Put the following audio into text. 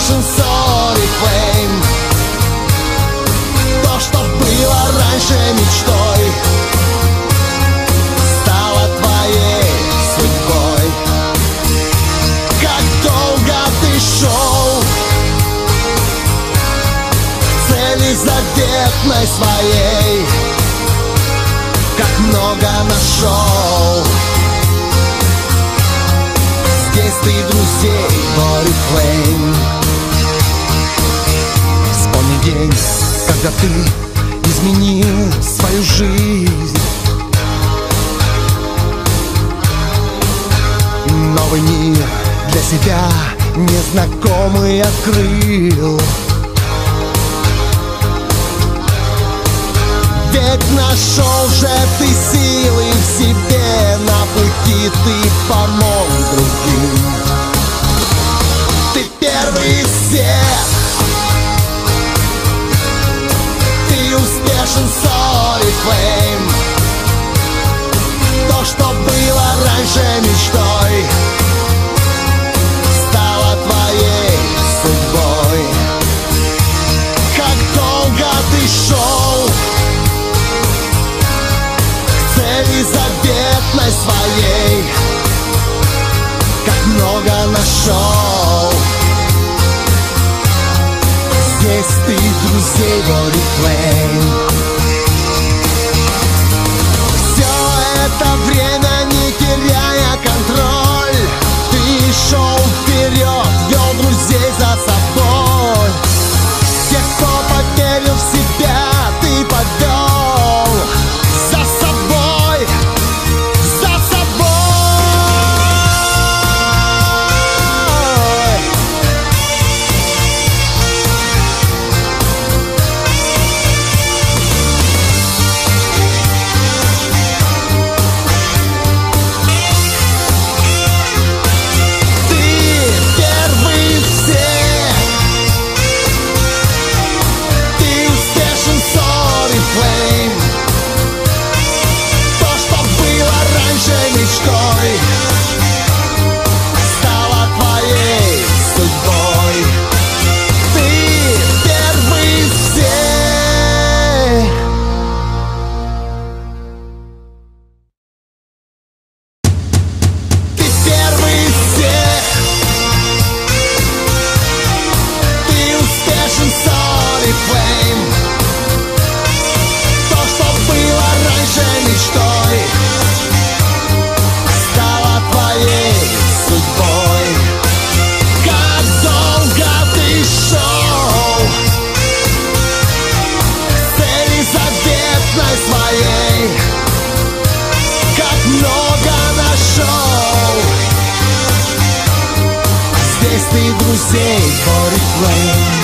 успешен с Oriflame. То, что было раньше мечтой, стало твоей судьбой. Как долго ты шел к цели заветной своей, как много нашел здесь ты друзей в Oriflame. Вспомни день, когда ты изменил свою жизнь. Новый мир для себя незнакомый открыл. Ведь нашел же ты силы в себе, на пути ты помог другим. Ты первый из всех, ты успешен с Oriflame. То, что было раньше мечтой, стало твоей судьбой. Как долго ты шел цели заветной своей, как много нашел здесь ты друзей в Oriflame. Все это время, не теряя контроль, ты шел вперед, вел друзей за собой. Тех, кто поверил в себя, ты повел за собой, за собой. Ты первый из всех, ты успешен с Oriflame. То, что было раньше мечтой, стало твоей судьбой. Ты первый из всех. Ты первый из всех, ты успешен с Oriflame. То, что было раньше мечтой, стало твоей судьбой. Как долго ты шел к цели заветной своей, как много нашел здесь ты друзей в Oriflame.